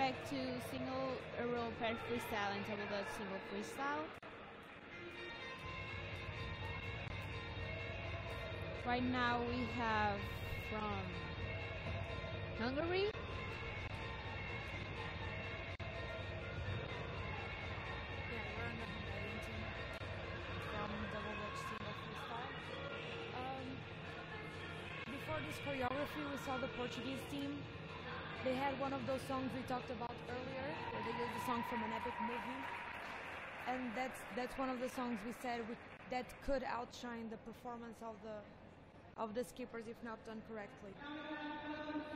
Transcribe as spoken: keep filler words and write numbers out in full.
back to single Euro pair freestyle and double dutch single freestyle. Right now we have from Hungary, Yeah, we're on the Hungarian team from double dutch single freestyle. Um, before this choreography, we saw the Portuguese team. They had one of those songs we talked about earlier, where they used a song from an epic movie, and that's that's one of the songs we said we, that could outshine the performance of the of the skippers if not done correctly.